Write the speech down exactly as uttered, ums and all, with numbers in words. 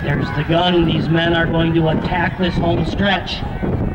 There's the gun. These men are going to attack this home stretch.